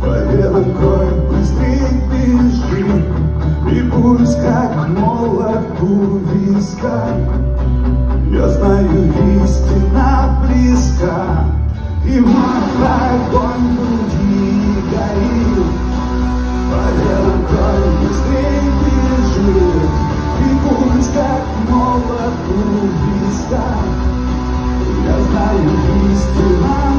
Белым кровь быстрей бежит, и пульс как молот у виска. Я знаю, истина близка, и вновь огонь в груди горит. По белым кровь быстрей бежит, и пульс как молот у виска. Я знаю, истина